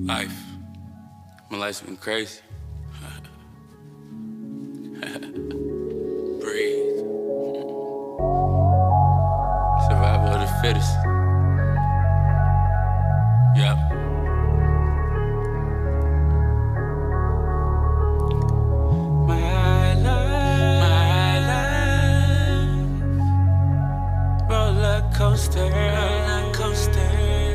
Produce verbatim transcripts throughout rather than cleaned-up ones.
Life. My life's been crazy. Breathe. Survival of the fittest. Yep. My life, my life, roller coaster, roller coaster.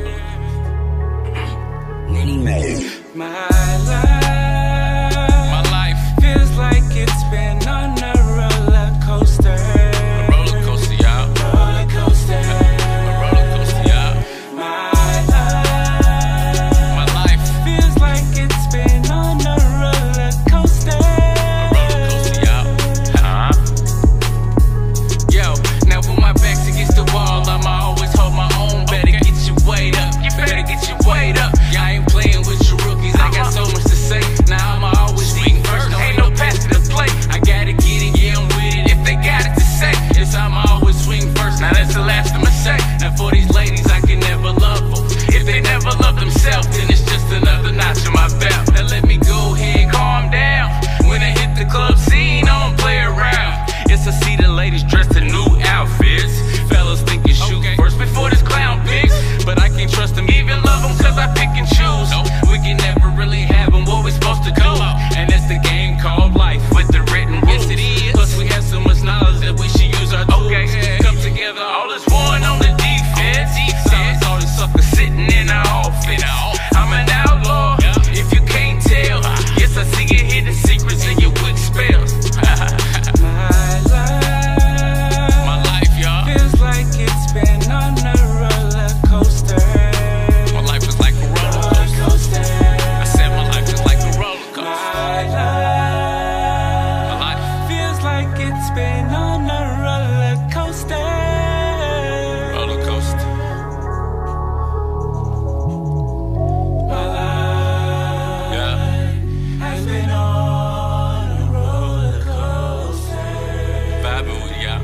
Mini Made. My life, my life feels like it's been on a roller coaster. A roller coaster, y'all. Roller coaster. A roller coaster, y'all. My life, my life feels like it's been on a roller coaster. A roller coaster, y'all. Huh? Yo, now when my back's against the wall, I'ma always hold my own. Better get your weight up. You better get your weight up. Y'all ain't playing with your rookies. I got so much to say. Now I'ma always swing first. Ain't no pass to the plate. I gotta get it, yeah, I'm with it. If they got it to say, yes, I'ma always swing first. Now that's the last I'ma say. Now for these ladies, I can never love them. If they never love themselves, then it's just another notch on my belt. Now let me go ahead, calm down. When I hit the club scene, I don't play around. Yes, I see the ladies dressed in new outfits. Fellas thinking shoot okay. first before this clown picks. But I can't trust them, even love them, cause I pick and choose. Nope. We can never really have them, what we supposed to do. And it's the game called life with the written rules. Yes, it is. Plus we have so much knowledge that we should use our tools. Okay. Yeah. Come together, all is one on the defense. Silence all these suckers sitting in our office. I'm an outlaw, yeah. If you can't tell. Yes, I see you hidden secrets and your weak spells. My life, my life, y'all, feels like it's been on a roller coaster. My life is like a roller coaster. I said my life is like a roller coaster. My life, my life feels like it's been on a roller coaster. Roller coaster. My life, yeah, has been on a roller coaster. Vibing with y'all.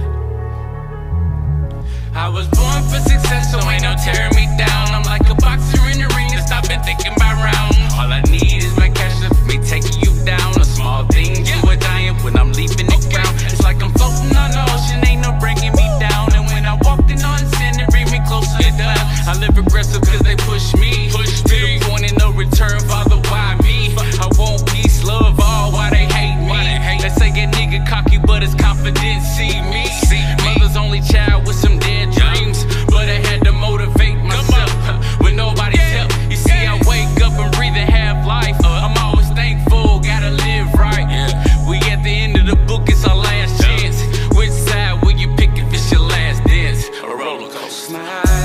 I was born for success, so ain't no tearing me down. I'm like a boxer in the ring, and stop and thinking about round. All I need is my cash to me taking you down. A small thing to a giant when I'm leaving the ground. It's like I'm floating on the ocean, ain't no bringing me down. And when I walked in on sin, it bring me closer to down. I live aggressive cause they push me, push to the point of no return, Father, why me? I want peace, love, all, why they hate me? They say a nigga cocky, but his confidence see me. Mother's only child with some dead dreams, but I had to motivate myself with nobody's help. You see, I wake up and breathe and have life. I'm always thankful, gotta live right. We at the end of the book, it's our last chance. Which side will you pick if it's your last dance? A roller coaster.